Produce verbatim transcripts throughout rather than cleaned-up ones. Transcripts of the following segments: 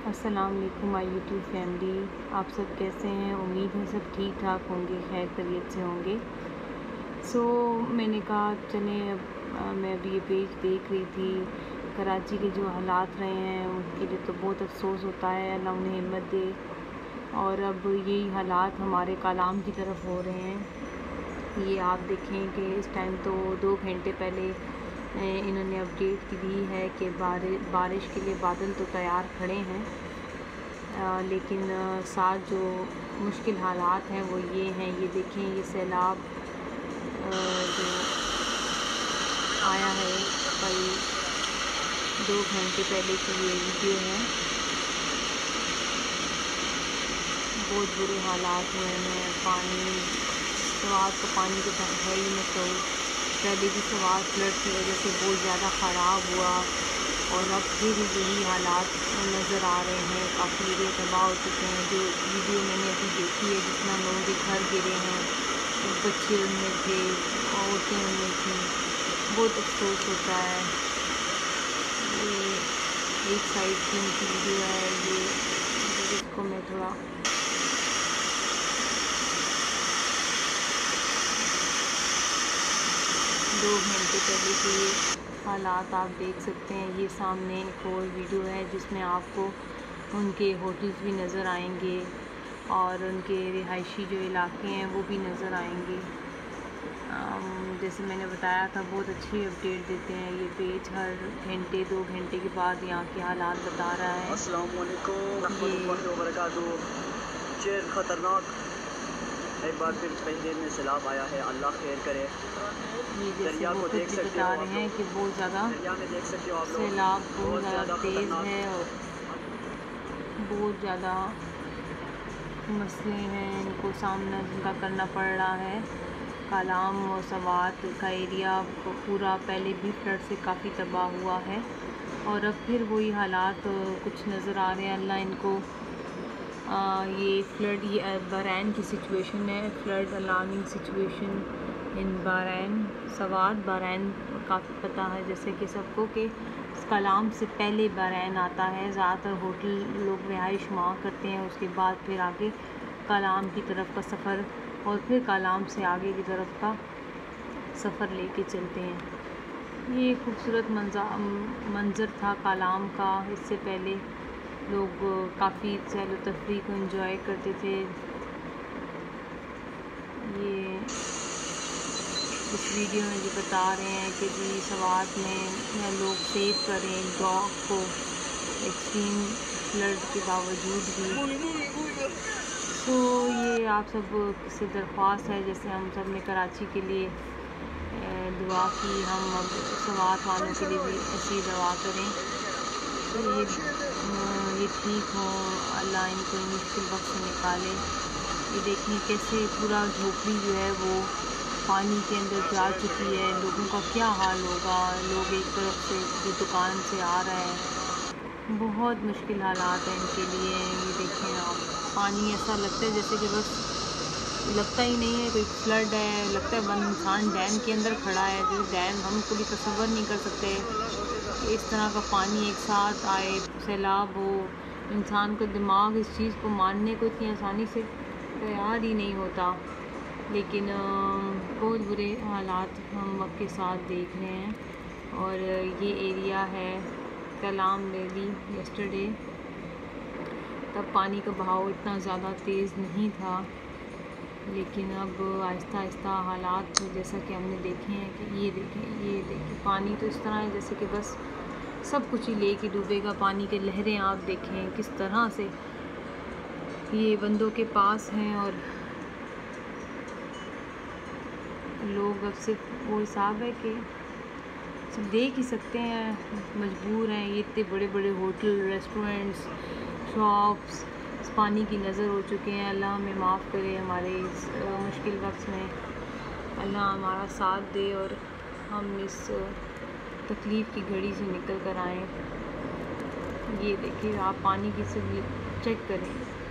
अस्सलाम वालेकुम my YouTube family, आप सब कैसे हैं। उम्मीद है सब ठीक ठाक होंगे, खैर खैरियत से होंगे। सो so, मैंने कहा चलें अब आ, मैं अभी ये पेज देख रही थी। कराची के जो हालात रहे हैं उनके लिए तो बहुत अफसोस होता है, अल्लाह उन्हें हिम्मत दे। और अब यही हालात हमारे कालाम की तरफ हो रहे हैं। ये आप देखें कि इस टाइम तो दो घंटे पहले इन्होंने अपडेट दी है कि बारिश बारिश के लिए बादल तो तैयार खड़े हैं, आ, लेकिन आ, साथ जो मुश्किल हालात हैं वो ये हैं। ये देखें, ये सैलाब जो आया है कल दो घंटे पहले की ये वीडियो है। बहुत बुरे हालात हुए हैं। पानी सवात का पानी तो है ही नहीं, तो पहले भी सवात फ्लड की वजह से बहुत ज़्यादा ख़राब हुआ और अब फिर यही हालात नज़र आ रहे हैं। काफ़ी एरिया तबाह हो चुके हैं। जो वीडियो मैंने अभी देखी है जितना लोगों के घर गिरे हैं, बच्चे उनमें थे, औरतें उनमें थी, बहुत अफसोस होता है। ये एक साइड की उनकी वीडियो है, ये जिसको मैं थोड़ा दो घंटे पहले के हालात आप देख सकते हैं। ये सामने एक और वीडियो है जिसमें आपको उनके होटल्स भी नज़र आएंगे और उनके रिहायशी जो इलाके हैं वो भी नज़र आएंगे। जैसे मैंने बताया था, बहुत अच्छी अपडेट देते हैं ये पेज, हर घंटे दो घंटे के बाद यहाँ के हालात बता रहा है। अस्सलाम वालेकुम रहमतुल्लाहि व बरकातुहू। शेर खतरनाक एक बार फिर कई देर में सैलाब आया है, अल्लाह खैर करे। दरिया को देख सकते हो, बता रहे हैं कि बहुत ज़्यादा दरिया में देख सकते हो आप लोग, सैलाब बहुत ज़्यादा तेज़ खतरनाक है और बहुत ज़्यादा मसले हैं इनको सामना जिनका करना पड़ रहा है। कालाम और सवात का एरिया पूरा पहले भी फ्लड से काफ़ी तबाह हुआ है और अब फिर वही हालात कुछ नज़र आ रहे हैं। अल्लाह इनको आ, ये फ्लड, ये बहरैन की सिचुएशन है, flood alarming situation in Bahrain. Swat Bahrain काफ़ी पता है जैसे कि सबको कि कलाम से पहले बहरैन आता है। ज़्यादातर होटल लोग रिहाइश वहाँ करते हैं, उसके बाद फिर आगे कलाम की तरफ का सफ़र और फिर कलाम से आगे की तरफ का सफ़र लेके चलते हैं। ये खूबसूरत मंज़र था कलाम का। इससे पहले लोग काफ़ी सैर तफरीह को एंजॉय करते थे। ये इस वीडियो में जो बता रहे हैं कि जी सवात में लोग सेव करें डॉग को एक्सट्रीम फ्लड के बावजूद भी। तो ये आप सब से दरख्वास्त है, जैसे हम सब ने कराची के लिए दुआ की, हम अब सवात वालों के लिए भी ऐसी दुआ करें तो ये ये ठीक हो, अल्लाह इनको मुश्किल वक्त से निकाले। ये देखिए कैसे पूरा झोपड़ी जो है वो पानी के अंदर जा चुकी है। लोगों का क्या हाल होगा। लोग एक तरफ से जो दुकान से आ रहा है, बहुत मुश्किल हालात हैं इनके लिए। ये देखें आप, पानी ऐसा लगता है जैसे कि बस लगता ही नहीं है कोई फ्लड है, लगता है बंद इंसान डैम के अंदर खड़ा है। जो डैम हम कभी तसव्वुर नहीं कर सकते इस तरह का पानी एक साथ आए, सैलाब हो। इंसान का दिमाग इस चीज़ को मानने को इतनी आसानी से तैयार ही नहीं होता, लेकिन बहुत बुरे हालात हम वक्त के साथ देख रहे हैं। और ये एरिया है कलाम वैली। यस्टरडे तब पानी का बहाव इतना ज़्यादा तेज़ नहीं था, लेकिन अब आहिस्ता आहिस्ता हालात जैसा कि हमने देखे हैं कि ये देखें, ये देखें पानी तो इस तरह है जैसे कि बस सब कुछ ही लेके डूबेगा। पानी के लहरें आप देखें किस तरह से ये बंदों के पास हैं और लोग अब सिर्फ वो हिसाब है कि सिर्फ देख ही सकते हैं, मजबूर हैं। ये इतने बड़े बड़े होटल, रेस्टोरेंट्स, शॉप्स इस पानी की नज़र हो चुके हैं। अल्लाह हमें माफ़ करे हमारे इस मुश्किल वक्त में, अल्लाह हमारा साथ दे और हम इस तकलीफ़ की घड़ी से निकल कर आएँ। ये देखिए आप पानी की से चेक करें।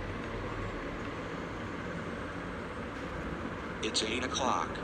It's eight o'clock.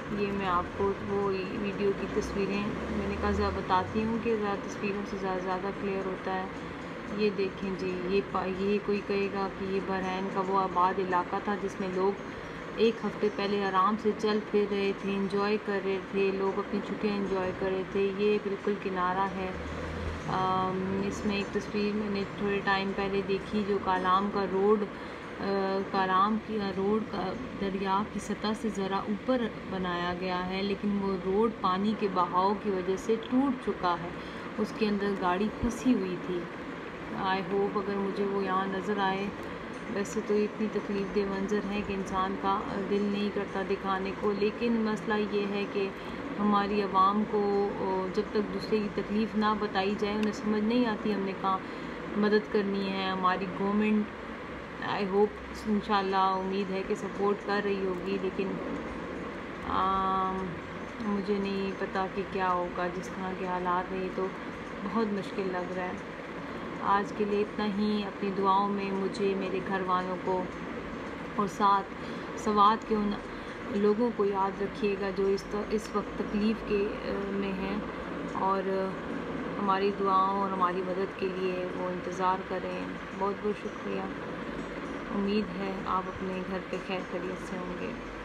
ये मैं आपको वो वीडियो की तस्वीरें मैंने कहा ज़रा बताती हूँ कि ज़्यादा तस्वीरों से ज़्यादा ज़्यादा क्लियर होता है। ये देखें जी, ये ये कोई कहेगा कि ये बहरैन का वो आबाद इलाका था जिसमें लोग एक हफ़्ते पहले आराम से चल फिर रहे थे, इंजॉय कर रहे थे, लोग अपनी छुट्टियाँ इंजॉय कर रहे थे। ये बिल्कुल किनारा है। आम, इसमें एक तस्वीर मैंने थोड़े टाइम पहले देखी जो कालाम का रोड कालाम की रोड का दरिया की सतह से ज़रा ऊपर बनाया गया है, लेकिन वो रोड पानी के बहाव की वजह से टूट चुका है। उसके अंदर गाड़ी फंसी हुई थी। आई होप अगर मुझे वो यहाँ नज़र आए। वैसे तो इतनी तकलीफ़ दे मंज़र है कि इंसान का दिल नहीं करता दिखाने को, लेकिन मसला ये है कि हमारी आवाम को जब तक दूसरे की तकलीफ़ ना बताई जाए उन्हें समझ नहीं आती हमने कहाँ मदद करनी है। हमारी गवर्नमेंट आई होप इंशाल्लाह उम्मीद है कि सपोर्ट कर रही होगी, लेकिन आ, मुझे नहीं पता कि क्या होगा। जिस तरह के हालात हैं ये तो बहुत मुश्किल लग रहा है। आज के लिए इतना ही। अपनी दुआओं में मुझे, मेरे घर वालों को और साथ सवात के उन लोगों को याद रखिएगा जो इस इस वक्त तकलीफ़ के में हैं और हमारी दुआओं और हमारी मदद के लिए वो इंतज़ार करें। बहुत बहुत शुक्रिया। उम्मीद है आप अपने घर पे खैर खैरियत से होंगे।